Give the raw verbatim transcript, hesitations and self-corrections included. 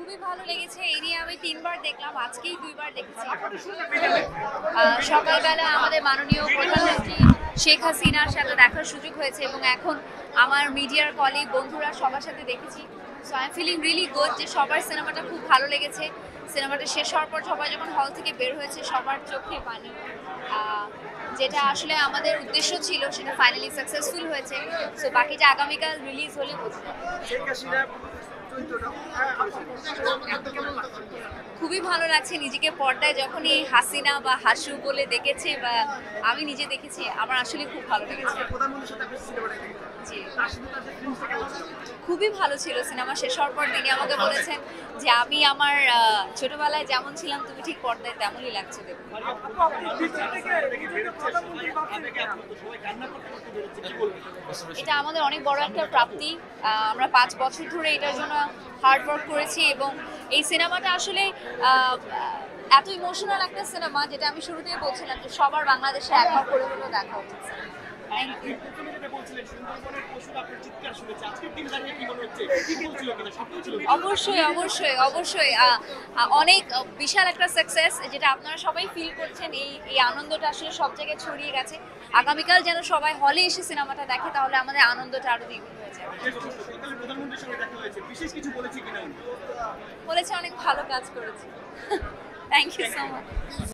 খুবই ভালো লেগেছে। এই নিয়ে আমি তিনবার দেখলাম, আজকেই দুইবার দেখেছি। সকালবেলা আমাদের মাননীয় প্রধানমন্ত্রী শেখ হাসিনার সাথে দেখার সুযোগ হয়েছে এবং এখন আমার মিডিয়ার কলিগ বন্ধুরা সবার সাথে দেখেছি। So I am feeling really good যে সবার সিনেমাটা খুব ভালো লেগেছে। সিনেমাটা শেষ হওয়ার পর সবাই যখন হল থেকে বের হয়েছে সবার চোখে পানি, যেটা আসলে আমাদের উদ্দেশ্য ছিল সেটা ফাইনালি সাকসেসফুল হয়েছে। সো বাকিটা আগামীকাল রিলিজ হলে বোঝা যাবে। খুবই ভালো লাগছে নিজেকে পর্দায় যখনই হাসিনা বা হাসু বলে দেখেছে বা আমি নিজে দেখেছি, আমার আসলে খুব ভালো লেগেছে। খুবই ভালো ছিল। সিনেমা শেষ হওয়ার পর তিনি আমাকে বলেছেন যে আমি আমার ছোটবেলায় যেমন ছিলাম তুমি ঠিক পর্দায় তেমনই লাগছে দেখুন। এটা আমাদের অনেক বড় একটা প্রাপ্তি। আমরা পাঁচ বছর ধরে এটার জন্য হার্ড ওয়ার্ক করেছি এবং এই সিনেমাটা আসলে এত ইমোশনাল একটা সিনেমা, যেটা আমি শুরুতেই বলছিলাম যে সবার বাংলাদেশে একবার করে হলেও দেখা উচিত। অবশ্যই অবশ্যই অবশ্যই অনেক বিশাল একটা সাকসেস, যেটা আপনারা সবাই ফিল করছেন। এই এই আনন্দটা আসলে সব জায়গায় ছড়িয়ে গেছে। আগামীকাল যেন সবাই হলে এসে সিনেমাটা দেখে, তাহলে আমাদের আনন্দটা আরো দ্বিগুণ হয়ে যাবে। বলেছে অনেক ভালো কাজ করেছে। Thank you so much.